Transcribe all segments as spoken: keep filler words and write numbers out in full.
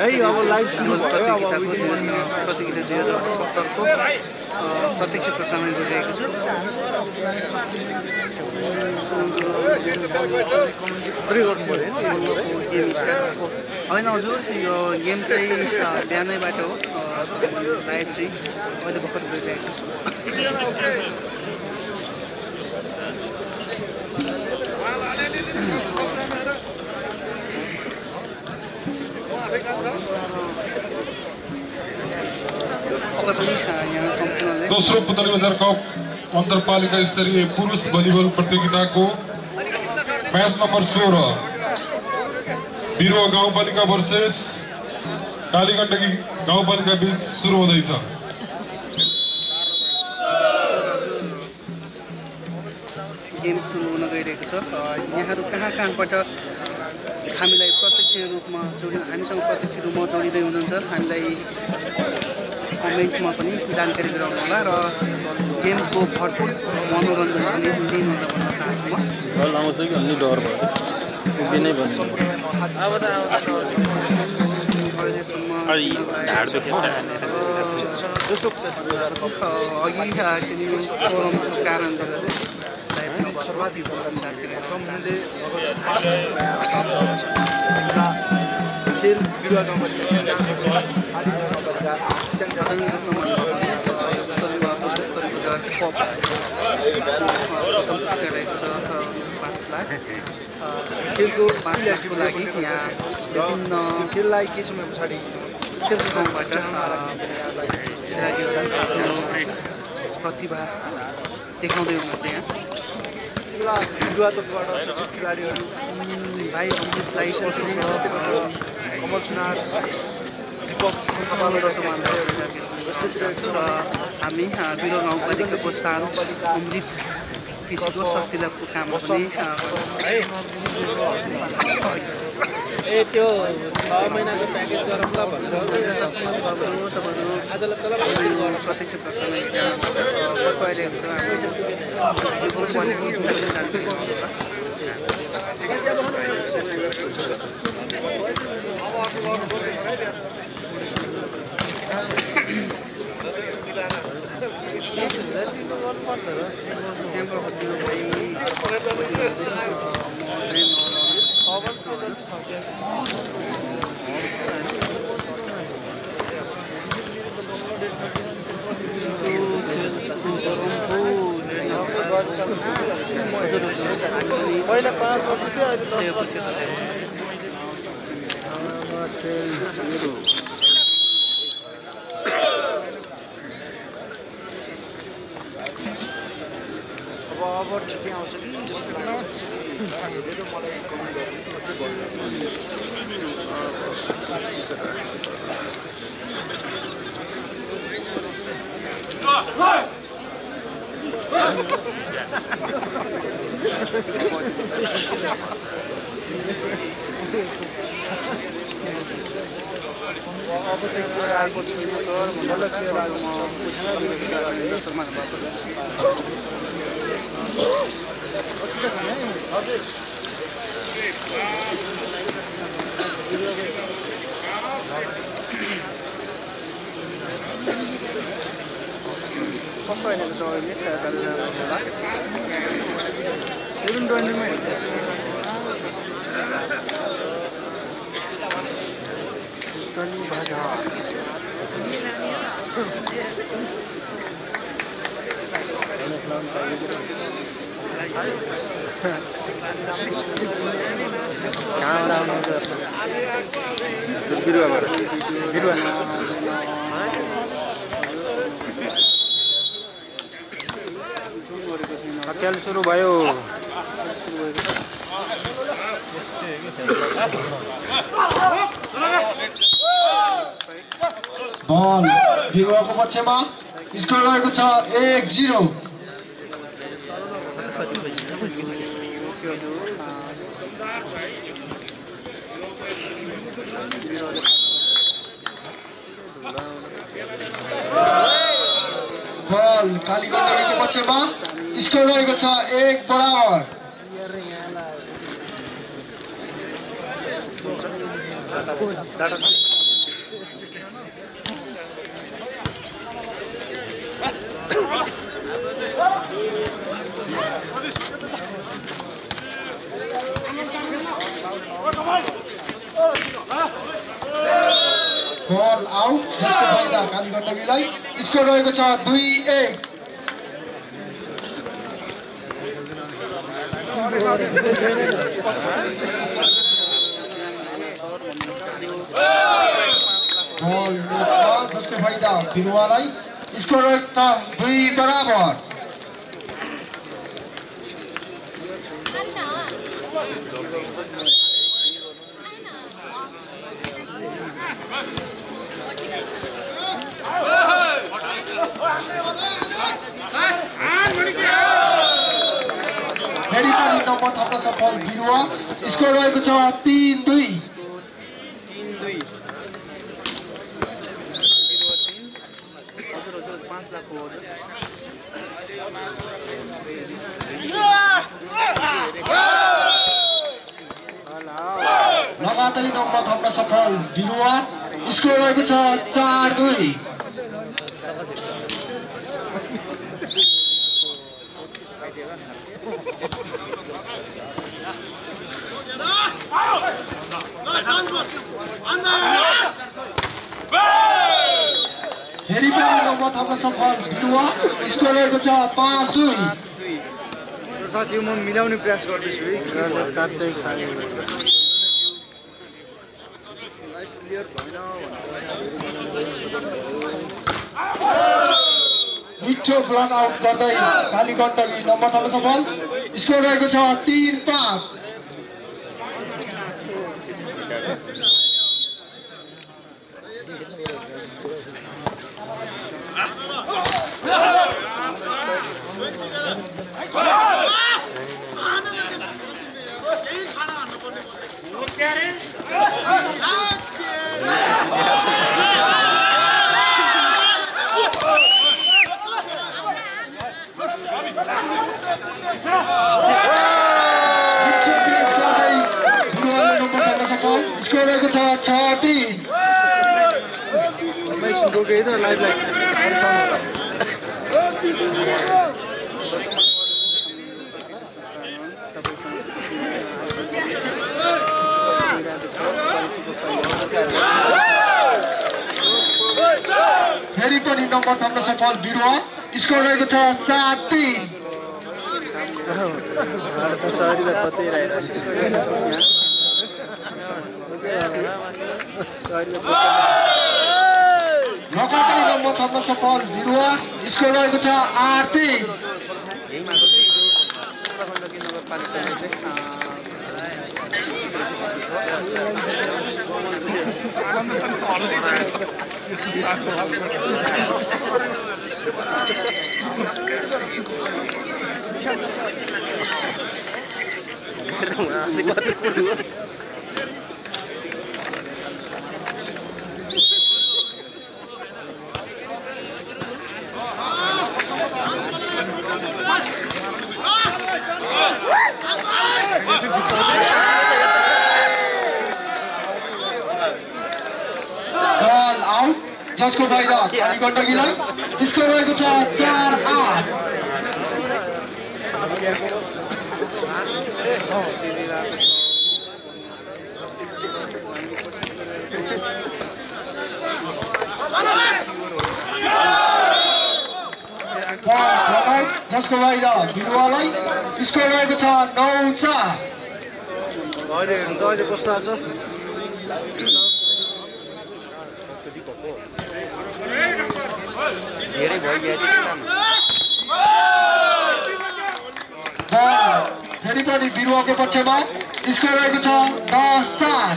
है अब लाइभ सुरु भयो अब प्रतियोगिता दुई हजार अठहत्तरको प्रत्यक्ष प्रसारण गरिरहेको छ। गेम स्टार्ट होइन हजुर, यो गेम चाहिँ बिहानैबाट हो, लाइभ चाहिँ अहिले भर्खर गरिरहेको छ। दोस्रो पुतली बजार कप अन्तरपालिका स्तरीय पुरुष भलिबल प्रतियोगिताको म्याच नम्बर सोह्र बिरुवा गाउँपालिका वर्सेस कालीगण्डकी गाउँपालिका बीच सुरु हुँदैछ। गेम सुरु हुन गइरहेको छ। यहाँहरू कहाँ कहाँबाट हामीलाई प्रत्यक्ष रूपमा जोडि हामीसँग प्रत्यक्ष रूपमा जोडिँदै हुनुहुन्छ, हामीलाई कमेन्टमा पनि जानकारी गराउनु होला र गेमको भरपुर मनोरञ्जन पनि लिनुहुन्छ भन्न चाहन्छु म। बल आउँछ कि अलि डर भयो उभिनै बस्नु अब त अहिलेसम्म ढाड दुखेछ अघि फोरमको कारणले गर्दा सर्वाधिक कम मूल्य खेल बिरुवा गाउँपालिका खेलको पाँचको लागि यहाँ विभिन्न खेललाई केही समय पछाडि खेलको गाउँबाट प्रतिभा देखाउँदै हुनुहुन्छ। यहाँ बिरुवा तर्फबाट चर्चित खेलाडीहरू भाइ अमृतलाई कमल सुनार दीपक हामी बिरुवा गाउँपालिकाको सानो अमृत कृषिको सस्तिलाको काम पनि ए त्यो छ महिनाको प्याकेज गरौँला भनेर प्रत्यक्ष प्रसारण पहिला पाँच वर्ष अब अब ठिकै आउँछ कि जस्तो लाग्छ। हेरेर मलाई कमेन्ट अब चाहिँ के आएको छैन सर भन्दा के लाग्यो म सेभेन ट्वेन्टीमा हेर्दैछ खेल सुरु भयो। बल बिरुवाको पक्षमा स्कोर रहेको छ एक जिरो। बल कालीगण्डकीको पक्षमा स्कोर रहेको छ एक बराबर। डाटा बल आउट जसको फाइदा काली गण्डकीलाई स्कोर रहेको छ दुई एक बल नेटमा जसको फाइदा बिरुवालाई स्कोर रहेको छ दुई बराबर फेरि पनि नम्बर थप्न सफल बिरुवा स्कोर रहेको छ तीन दुई लगातार नम्बर थप्न सफल बिरुवा स्कोर रहेको छ चार दुई फेरि पनि नम्बर थप्न सफल बिरुवा स्कोर रहेको छ पाँच दुई साथी म मिलाउने प्रयास गर्दैछु है मिठो ब्लक आउट गर्दै काली गण्डकी नम्बर थप्न सफल स्कोर रहेको छ तीन पाँच स्कोर रहेको छ छ तीन फेरि पनि नम्बर थप्न सफल बिरुवा स्कोर रहेको छ सात तीन लगातार नम्बर थप्न सफल बिरुवा स्कोर रहेको छ आठ तीन बल आउट जसको फाइदा काली गण्डकीलाई स्कोर रहेको छ चार आठ जसको फाइदा बिरुवालाई स्कोर रहेको छ नौ चार अहिले अहिले कस्तो छ धेरै भइगयो फेरि पनि बिरुवाको पक्षमा स्कोर रहेको छ दस चार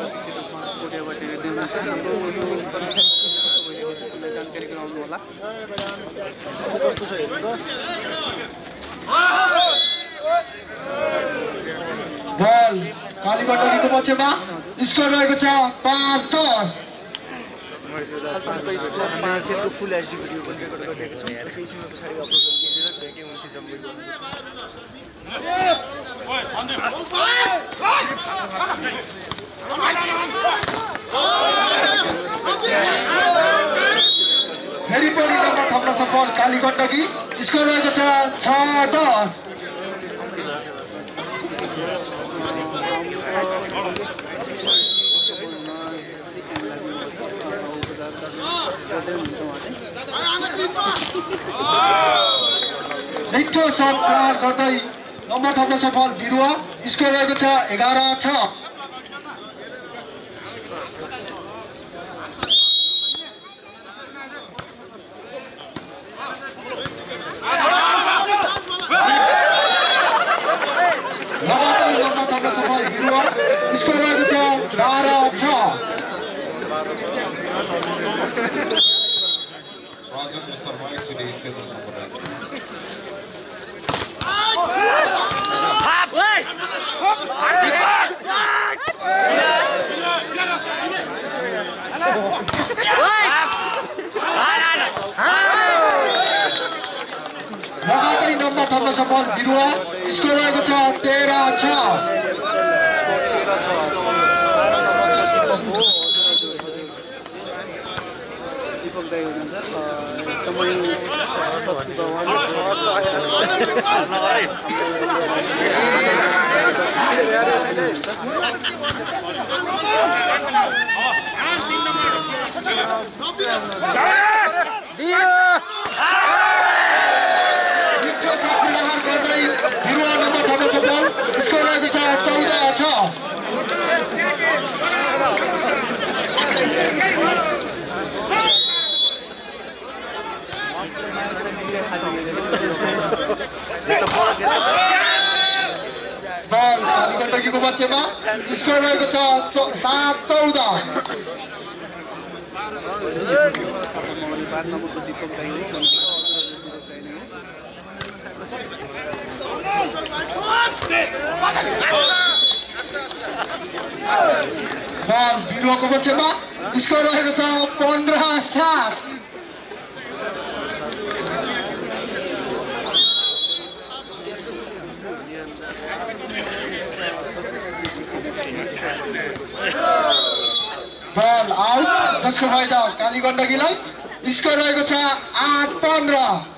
बल काली गण्डकीको पक्षमा स्कोर रहेको छ पाँच दस फुल एचडी भिडियो पनि रेकर्ड गरिरहेको छ केही समय पछाडि अपलोड गरिदिएर के हुन्छ जम्मै सफल काली गण्डकी। स्कोर रहेको छ छ दस। मिठो सट प्रहार गर्दै नम्बर थप्न सफल बिरुवा। स्कोर रहेको छ एघार छ। लगातार नम्बर थप्न सफल बिरुवा। स्कोर रहेको छ बाह्र छ। राजेन्द्र शर्मा एकचोटि स्टेजमा सम्पर्क लगातार नम्बर थप्न सफल बिरुवा। स्कोर रहेको छ तेह्र छ। दीपक दाई हुनुहुन्छ एकदमै मिठो सट प्रहार गर्दै बिरुवा नम्बर थप्न सफल। स्कोर रहेको छ चौध छ। बल काली गण्डकीको पक्षमा। स्कोर रहेको छ सात चौध। बल बिरुवाको पक्षमा। स्कोर रहेको छ पन्ध्र सात। बल आउट जसको फाइदा काली गण्डकीलाई। स्कोर रहेको छ आठ पन्ध्र।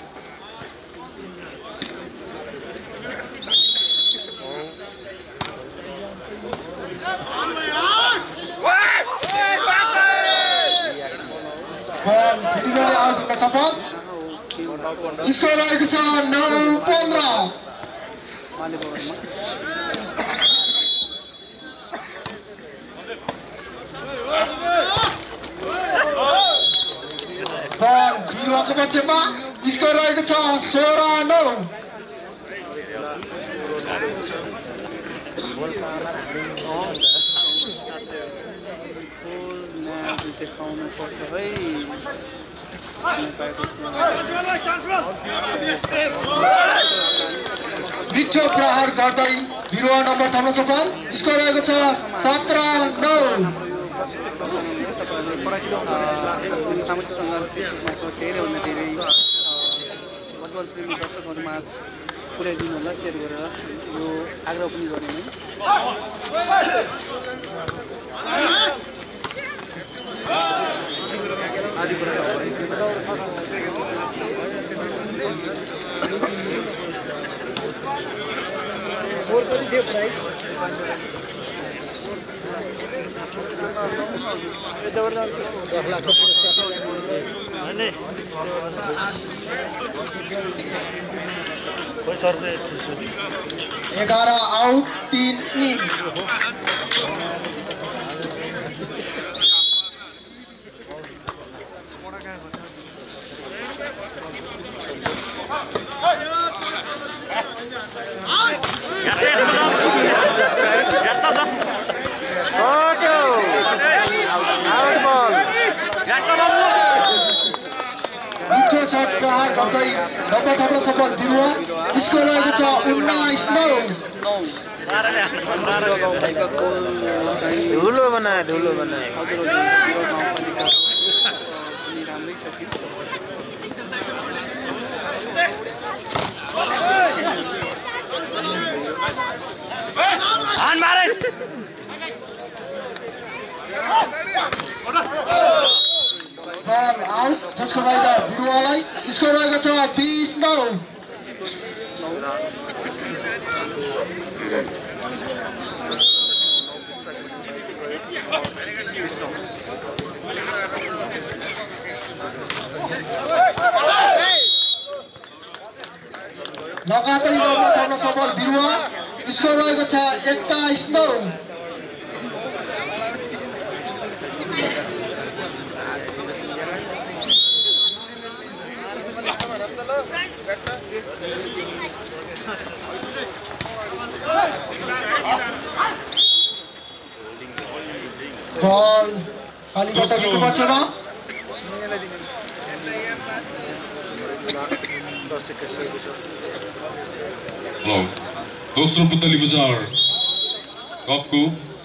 बल फेरि पनि आउट हुन सफल। स्कोर रहेको छ नौ पन्ध्र। बल बिरुवाको पक्षमा। स्कोर रहेको छ सोह्र नौ। देखाउनु पर्छ है। मिठो प्रहार गर्दै बिरुवा नम्बर थप्न सफल। स्कोर रहेको छ सत्र नौ। सामाजिक सञ्जालमा धेरैभन्दा धेरै फुटबल प्रेमी दर्शकहरूमा पुर्याइदिनु होला सेयर गरेर यो आग्रह पनि गर्ने है। आदि कुरा एघार आउट तीन इन। मिठो सट प्रहार गर्दै नब्बे थप्न सफल बिरुवा। स्कोर रहेको छ उन्नाइस नौ। धुलो बनाए धुलो बनाए बल आउट जसको फाइदा बिरुवालाई। स्कोर रहेको छ बीस नौ। लगातार नम्बर गर्न सफल बिरुवा। स्कोर रहेको छ एक्काइस नौ। बल कालीगण्डकीको पक्षमा। दोस्रो पुतली बजार कपको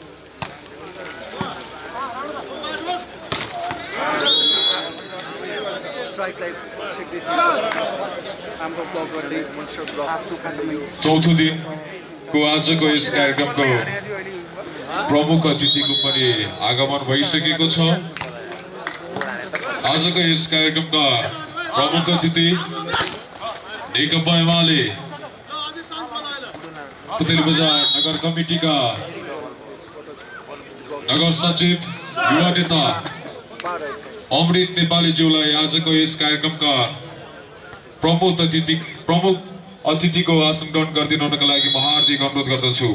चौथो दिनको आजको यस कार्यक्रमको प्रमुख अतिथिको पनि आगमन भइसकेको छ। आजको यस कार्यक्रमका प्रमुख अतिथि नेकपा एमाले पुतली बजार नगर कमिटीका नगर सचिव युवा नेता अमृत नेपालीज्यूलाई आजको यस कार्यक्रमका प्रमुख अतिथि प्रमुख अतिथिको आसन ग्रहण गरिदिनुका लागि म हार्दिक अनुरोध गर्दछु।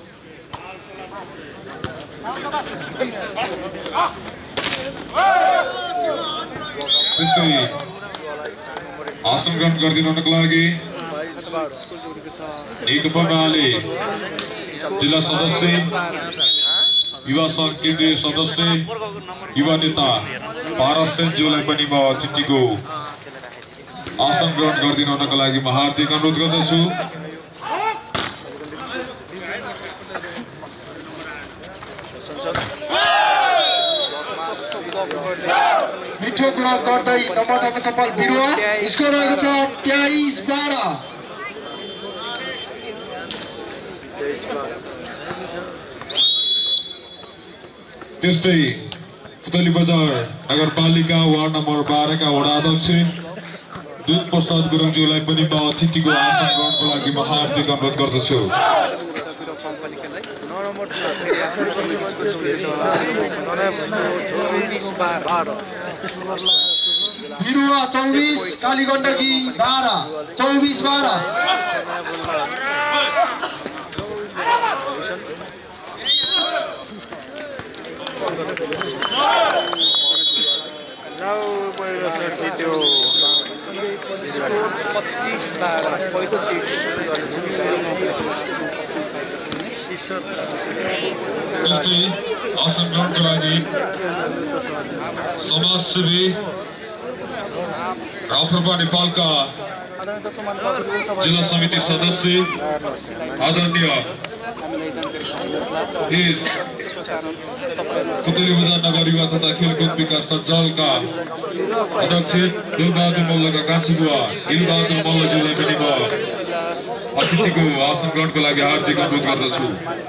त्यस्तै आसन ग्रहण गरिदिनुका लागि नेकपा एमाले जिल्ला सदस्य युवा संघ केन्द्रीय सदस्य युवा नेता पारस सेनज्यूलाई पनि म अतिथिको आसन ग्रहण गरिदिनुका लागि म हार्दिक अनुरोध गर्दछु। मिठो क्लब गर्दै नम्बर थप्न सफल बिरुवा। स्कोर रहेको छ तेइस बाह्र। त्यस्तै पुतली बजार नगरपालिका वार्ड नम्बर बाह्रका वडा अध्यक्ष दुध प्रसाद गुरुङज्यूलाई पनि म अतिथिको आसन ग्रहणको लागि म हार्दिक अनुरोध गर्दछु। बिरुवा चौबीस कालीगण्डकी बाह्र। चौबीस बाह्र। पच्चीस बाह्र पहिलो सिट त्यस्तै आसन ग्रहणको लागि समाजसेवी राप्रपा नेपालका जिल्ला समिति सदस्य आदरणीय पुतली बजार नगर युवा तथा खेलकुद विकास सञ्जालका अध्यक्ष दिलबहादुर मल्लका कान्छी बुवा दिलबहादुर मल्लज्यूलाई पनि म अतिथिको आसन ग्रहणको लागि हार्दिक अनुरोध गर्दछु।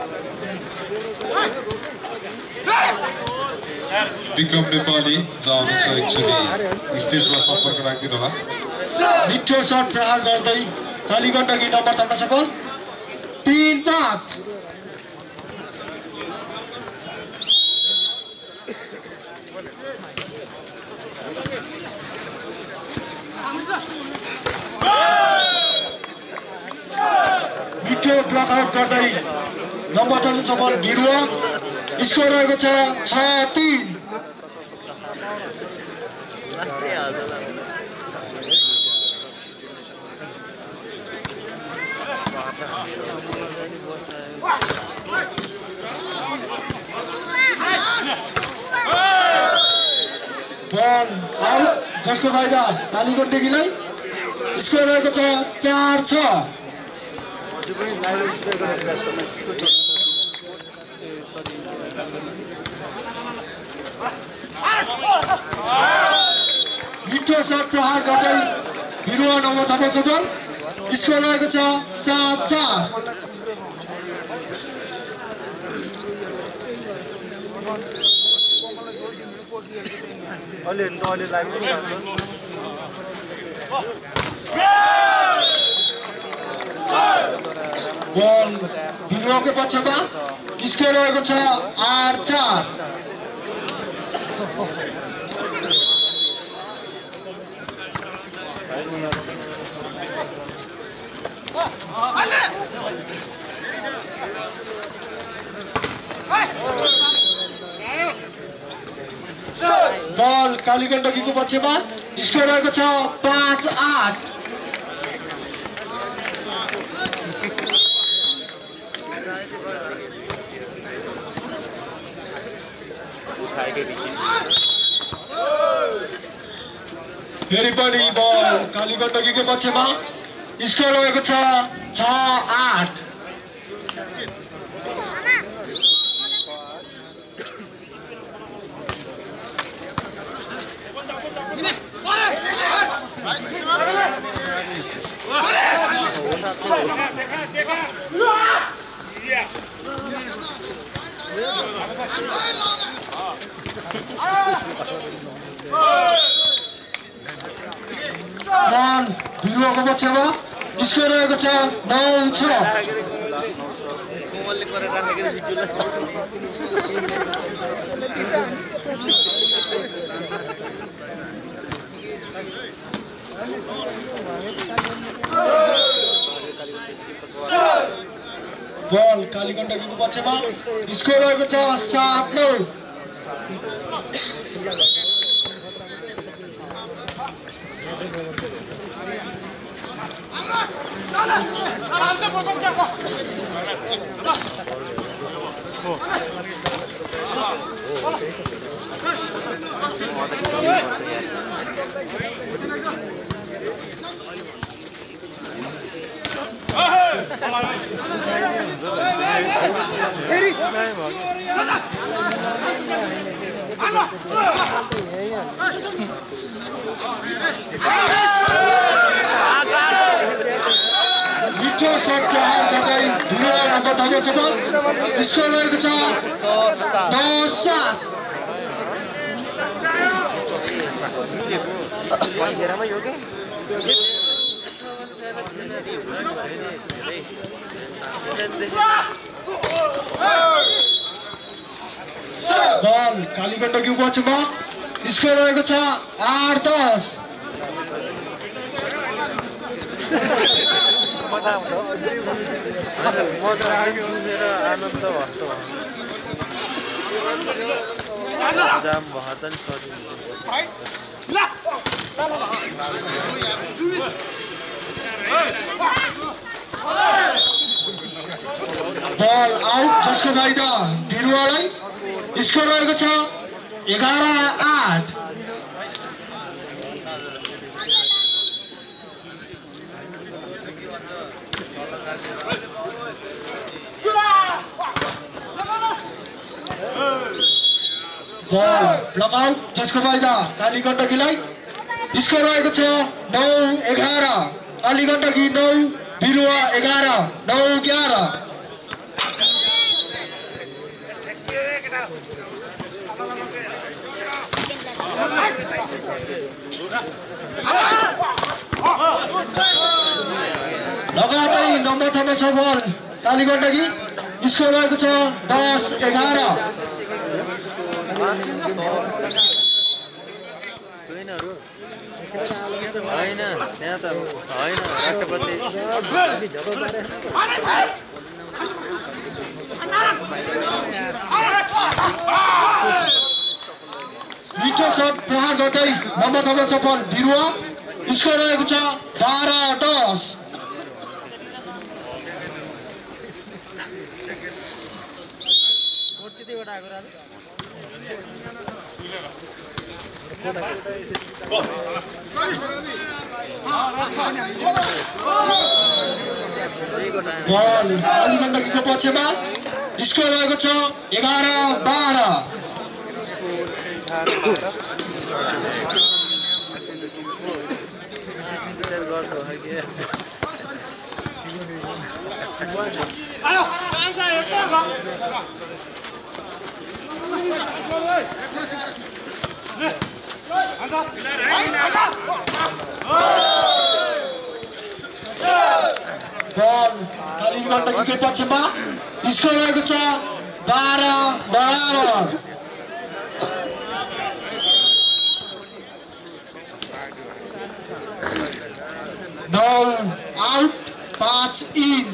विक्रम नेपाली जानुहुन्छ एकचोटि स्टेजमा सम्पर्क राखिदिनु होला। मिठो शट प्रहार गर्दै कालीगण्डकी नम्बर थप्न सफल तीन पाँच। मिठो ब्लक आउट गर्दै नम्बर थप्न सफल बिरुवा। स्कोर रहेको छ छ तीन। बल आउट जसको फाइदा कालीगण्डकीलाई। स्कोर रहेको छ चार छ। मिठो शट प्रहार गर्दै बिरुवा नम्बर थप्न सफल। स्कोर रहेको छ सात चार। अलि त अलि लाइभ पनि छ बल बिरुवाको पक्षमा स्कोर रहेको छ आठ चार। बल कालीगण्डकीको पक्षमा स्कोर रहेको छ पाँच आठ। फेरि पनि बल कालीगण्डकीको पक्षमा स्कोर रहेको छ छ आठ। बल बिरुवाको पक्षमा स्कोर रहेको छ नौ छ। बल कालीगण्डकीको पक्षमा स्कोर रहेको छ सात नौ। मिठो सट प्रहार गर्दै बिरुवा नम्बर थपेको छ। स्कोर रहेको छ दस सात। बल कालीगण्डकीको पक्षमा स्कोर रहेको छ आठ दस। बल आउट जसको फाइदा बिरुवालाई। स्कोर रहेको छ एघार आठ। बल ब्लकआउट जसको फाइदा कालीगण्डकीलाई। स्कोर रहेको छ नौ एघार। कालीगण्डकी नौ बिरुवा एघार नौ एघार। लगातार नम्बर थप्न छ बल कालीगण्डकी। स्कोर रहेको छ दस एघार। होइन त्यहाँ त होइन राष्ट्रपति मिठो सट प्रहार गर्दै नम्बर थप्न छ बल बिरुवा। स्कोर रहेको छ बाह्र दस। बल कालीगण्डकीको पक्षमा स्कोर रहेको छ एघार बाह्र। बल कालीगण्डकीकै पक्षमा स्कोर रहेको छ बाह्र बराबर। नौ आउट पाँच इन।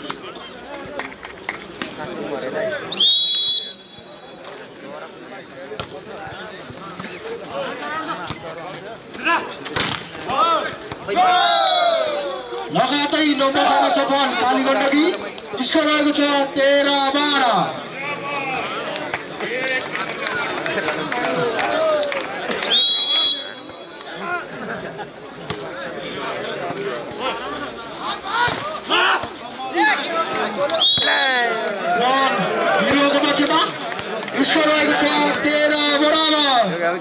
लगातार नम्बर खान सफल कालीगण्डकी स्कोर रहेको छ तेह्र बाह्र। बिरुवाको पक्षमा स्कोर रहेको छ तेह्र बराबर।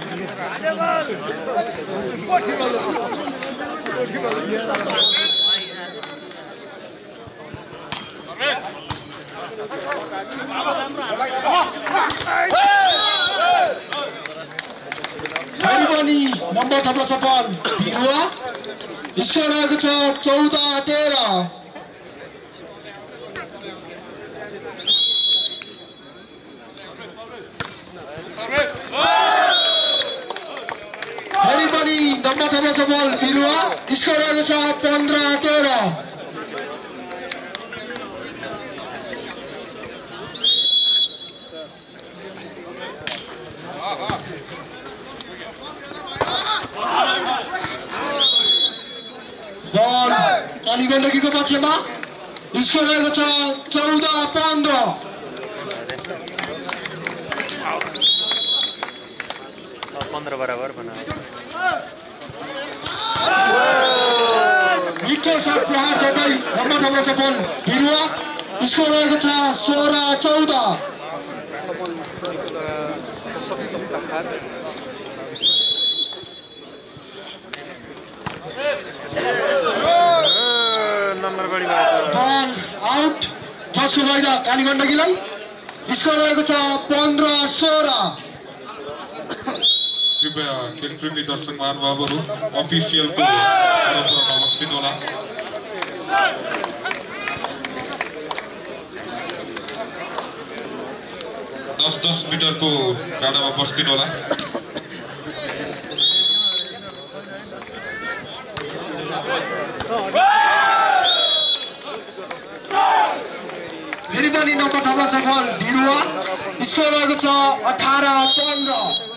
फेरि पनि नम्बर थप्न सफल बिरुवा स्कोर रहेको छ चौध तेह्र। फेरि पनि नम्बर थप्न सफल बिरुवा स्कोर रहेको छ पन्ध्र तेह्र। बल कालीगण्डकीको पक्षमा स्कोर रहेको छ चौध पन्ध्र। पन्ध्र बराबर मिठो सट प्रहार गर्दै नम्बर थप्न सफल बिरुवा स्कोर रहेको छ सोह्र चौध। बल आउट जसको फाइदा कालीगण्डकीलाई स्कोर रहेको छ पन्ध्र सोह्र। कृपया खेलप्रेमी दर्शक महानुभावहरू अफिसियलको परम्परामा बस्दिनु होला। दस दस मिटरको गाडामा बस्दिनु होला। फेरि पनि नम्बर थप्न सफल बिरुवा स्कोर रहेको छ अठार पन्ध्र।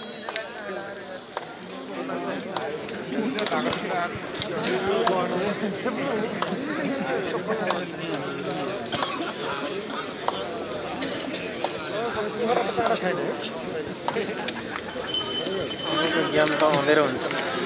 ज्ञान त हुँदै हुन्छ।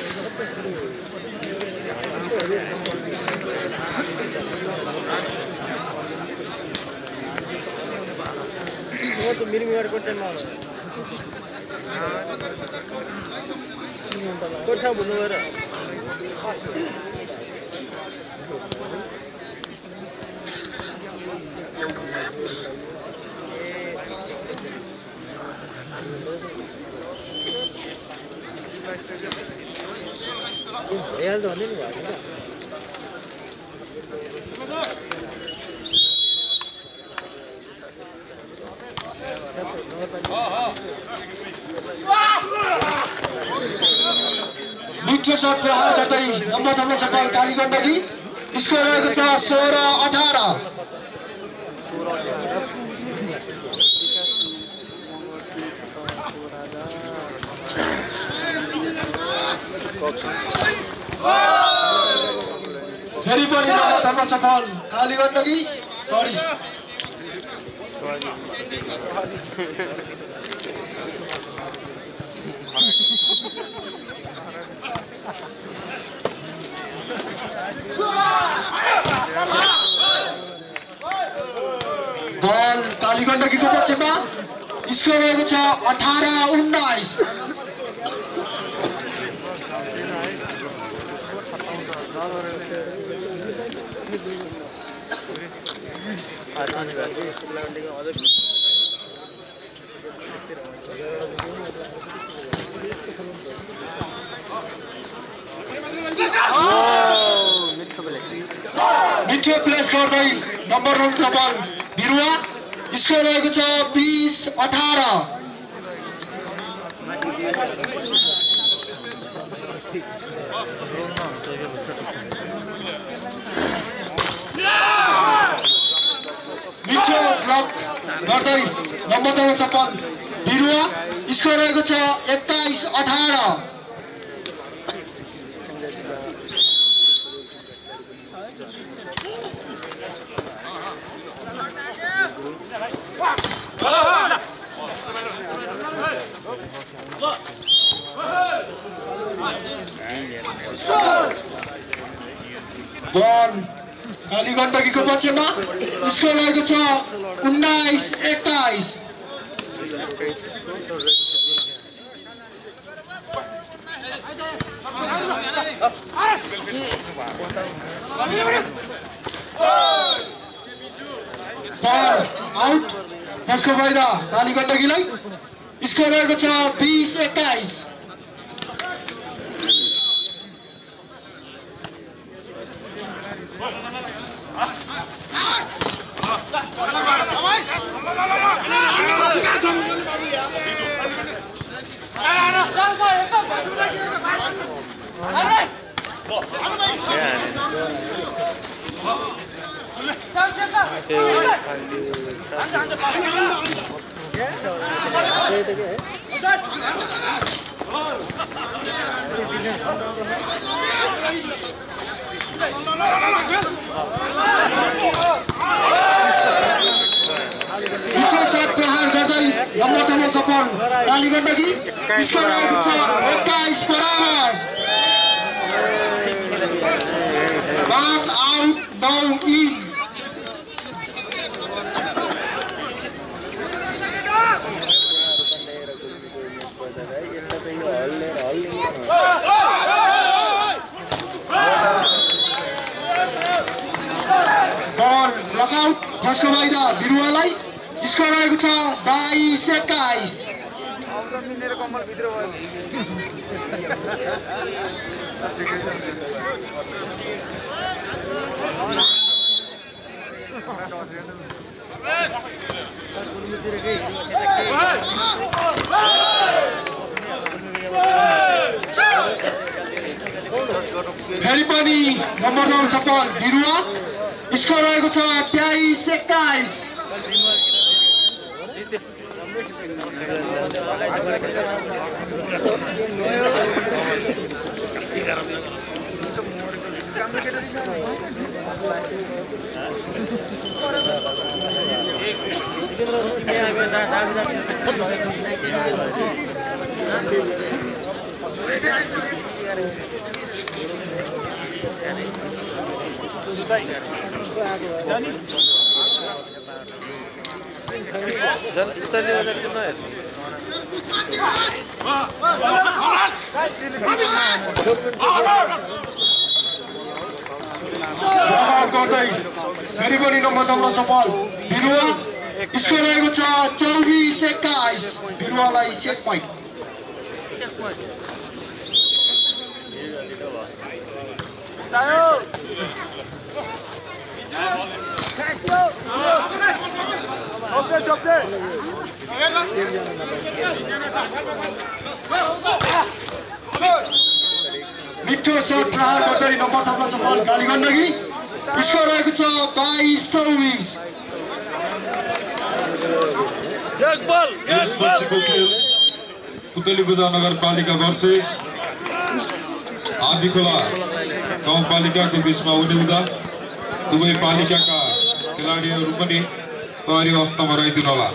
कोठा भन्नु गएर यार भन्ने नि भयो मिठो सट प्रहार गर्दै नम्बर थप्न सफल कालीगण्डकी स्कोर रहेको छ सोह्र अठार। फेरि पनि नम्बर थप्न सफल कालीगण्डकी सरी बल कालीगण्डकीको पक्षमा स्कोर रहेको छ अठार उन्नाइस। मिठो प्लेस गर्दै नम्बर नौ सफल बिरुवा स्कोर रहेको छ बीस अठारह। मिठो ब्लक गर्दै नम्बर नौ सफल बिरुवा स्कोर रहेको छ एक्काइस अठारह। बल काली गण्डकीको पक्षमा स्कोर रहेको छ उन्नाइस एक्काइस। बल आउट जसको फाइदा काली गण्डकीलाई स्कोर रहेको छ बीस एक्काइस। मिठो शट प्रहार गर्दै नम्बर सफल काली गण्डकी स्कोर रहेको छ एक्काइस बराबर। पाँच आउट नौ इन। बल लकआउट जसको फाइदा बिरुवालाई स्कोर रहेको छ बाइस एक्काइस। फेरि पनि नम्बर नौ सफल बिरुवा स्कोर रहेको छ तेइस एक्काइस। गर्दै फेरि पनि नम्बर नम्बर सफल बिरुवा स्कोर रहेको छ चौबिस एक्काइस। बिरुवालाई सेट पोइन्ट। मिठो शट प्रहार गर्दै नम्बर थप्न सफल काली गण्डकी स्कोर रहेको छ बाइस चौबिस। यसपछिको खेल पुतली बजार नगरपालिका वर्सेस आदिखोला गाउँपालिकाको बिचमा हुने हुँदा दुवै पालिकाका खेलाडीहरू पनि तयारी अवस्थामा रहिदिनु होला।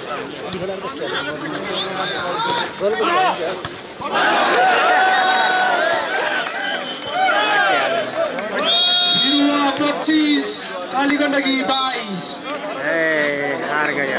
बिरुवा पच्चीस काली गण्डकी बाइस। हार गया।